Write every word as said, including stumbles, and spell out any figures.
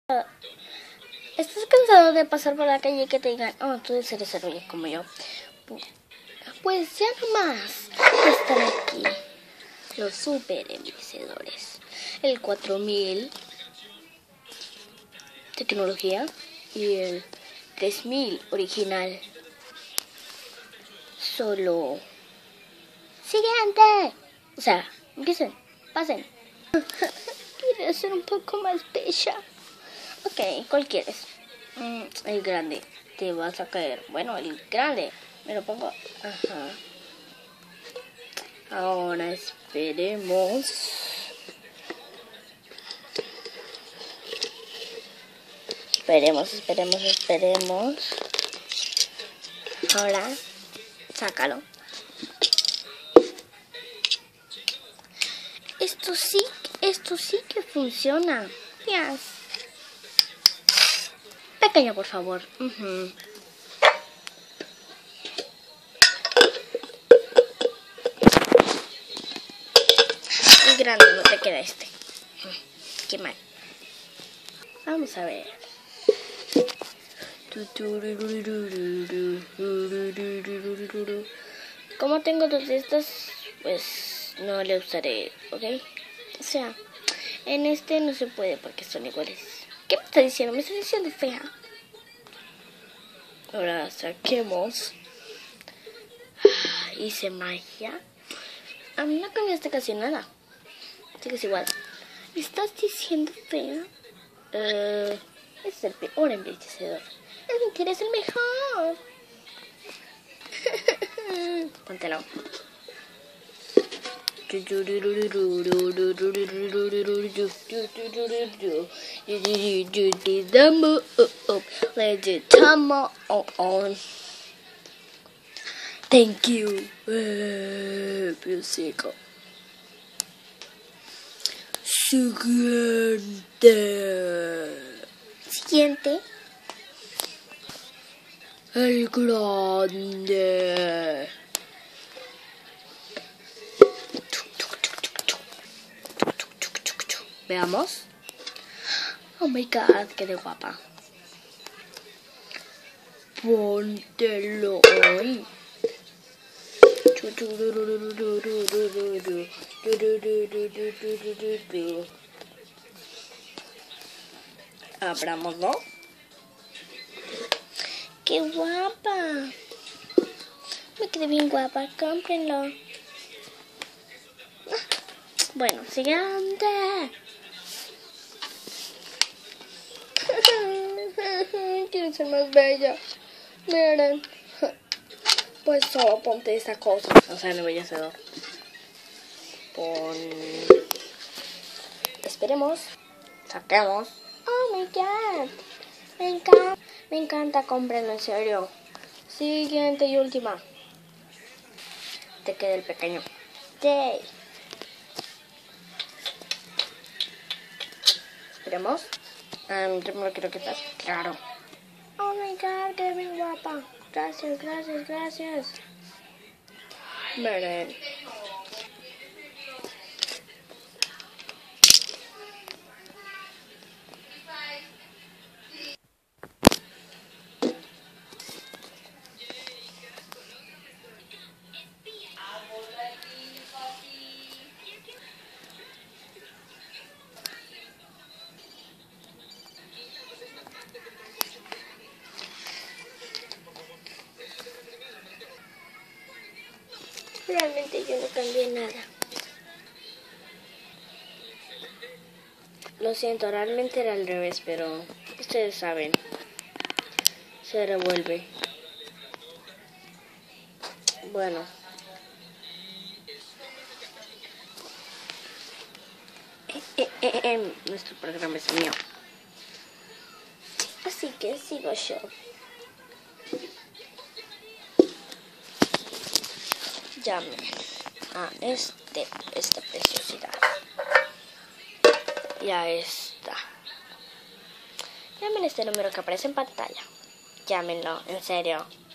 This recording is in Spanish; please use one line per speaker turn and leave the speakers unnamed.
¿Estás cansado de pasar por la calle y que te digan, oh, tú eres héroe como yo? Pues ya nomás están aquí los super envejecedores. El cuatro mil tecnología y el tres mil original. Solo siguiente. O sea, empiecen, pasen. Quiero ser un poco más bella. Ok, ¿cuál quieres? Mm, el grande. Te vas a caer. Bueno, el grande. Me lo pongo. Ajá. Ahora esperemos. Esperemos, esperemos, esperemos. Ahora, sácalo. Esto sí, esto sí que funciona. Yes. Pequeño, por favor. Uh-huh. Y grande, no te queda este. Qué mal. Vamos a ver. Como tengo dos de estos, pues no le usaré, ¿ok? O sea, en este no se puede porque son iguales. ¿Qué me está diciendo? Me está diciendo fea. Ahora saquemos. Hice magia. A mí no cambiaste casi nada. Así que es igual. ¿Me estás diciendo fea? Uh, es el peor envejecedor. Es mentira, es el mejor. Póntelo. Thank you. Música. Siguiente. Siguiente. El grande. Veamos. Oh my god, qué guapa. Póntelo hoy. Abrámoslo. ¡Qué guapa! Me quedé bien guapa, cómprenlo. Bueno, siguiente. Quiero ser más bella. Miren. Pues solo ponte esa cosa. O sea, el embellecedor. Pon... Esperemos. Saquemos. Oh my god. Me encanta. Me encanta, cómprenlo en serio. Siguiente y última. Te queda el pequeño. Yay. Esperemos. Um, yo me lo quiero quitar. Claro. Oh my god, qué bien guapa. Gracias, gracias, gracias. Miren. Realmente yo no cambié nada. Lo siento, realmente era al revés, pero ustedes saben. Se revuelve. Bueno. Eh, eh, eh, eh, nuestro programa es mío. Así que sigo yo. Llame a este, esta preciosidad. Y a esta. Llamen este número que aparece en pantalla. Llámenlo, en serio.